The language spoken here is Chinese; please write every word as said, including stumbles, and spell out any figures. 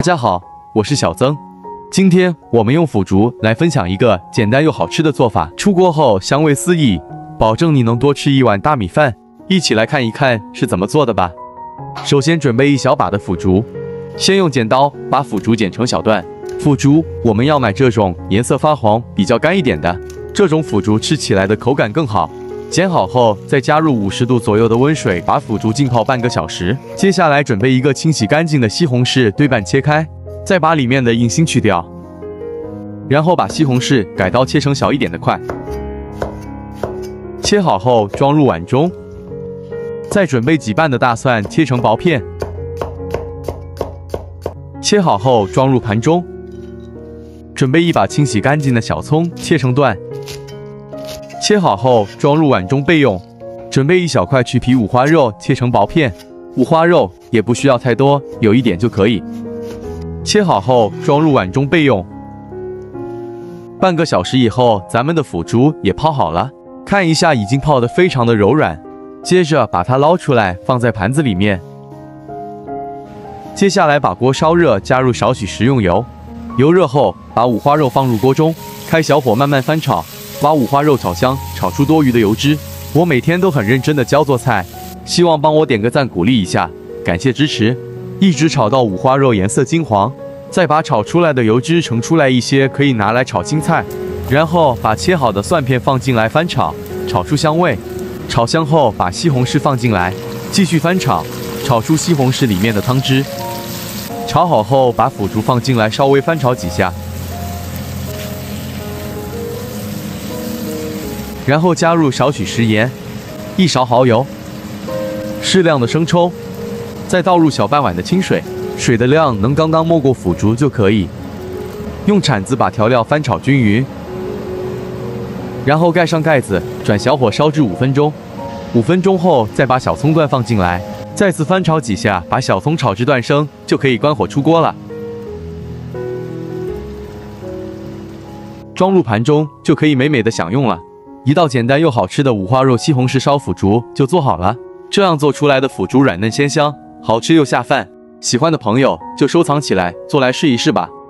大家好，我是小曾。今天我们用腐竹来分享一个简单又好吃的做法，出锅后香味四溢，保证你能多吃一碗大米饭。一起来看一看是怎么做的吧。首先准备一小把的腐竹，先用剪刀把腐竹剪成小段。腐竹我们要买这种颜色发黄、比较干一点的，这种腐竹吃起来的口感更好。 剪好后，再加入五十度左右的温水，把腐竹浸泡半个小时。接下来准备一个清洗干净的西红柿，对半切开，再把里面的硬芯去掉。然后把西红柿改刀切成小一点的块，切好后装入碗中。再准备几瓣的大蒜，切成薄片，切好后装入盘中。准备一把清洗干净的小葱，切成段。 切好后装入碗中备用。准备一小块去皮五花肉，切成薄片。五花肉也不需要太多，有一点就可以。切好后装入碗中备用。半个小时以后，咱们的腐竹也泡好了，看一下已经泡得非常的柔软。接着把它捞出来，放在盘子里面。接下来把锅烧热，加入少许食用油。油热后，把五花肉放入锅中，开小火慢慢翻炒。 把五花肉炒香，炒出多余的油脂。我每天都很认真的教做菜，希望帮我点个赞鼓励一下，感谢支持。一直炒到五花肉颜色金黄，再把炒出来的油脂盛出来一些，可以拿来炒青菜。然后把切好的蒜片放进来翻炒，炒出香味。炒香后把西红柿放进来，继续翻炒，炒出西红柿里面的汤汁。炒好后把腐竹放进来，稍微翻炒几下。 然后加入少许食盐，一勺蚝油，适量的生抽，再倒入小半碗的清水，水的量能刚刚没过腐竹就可以。用铲子把调料翻炒均匀，然后盖上盖子，转小火烧至五分钟。五分钟后再把小葱段放进来，再次翻炒几下，把小葱炒至断生，就可以关火出锅了。装入盘中就可以美美的享用了。 一道简单又好吃的五花肉西红柿烧腐竹就做好了。这样做出来的腐竹软嫩鲜香，好吃又下饭。喜欢的朋友就收藏起来，做来试一试吧。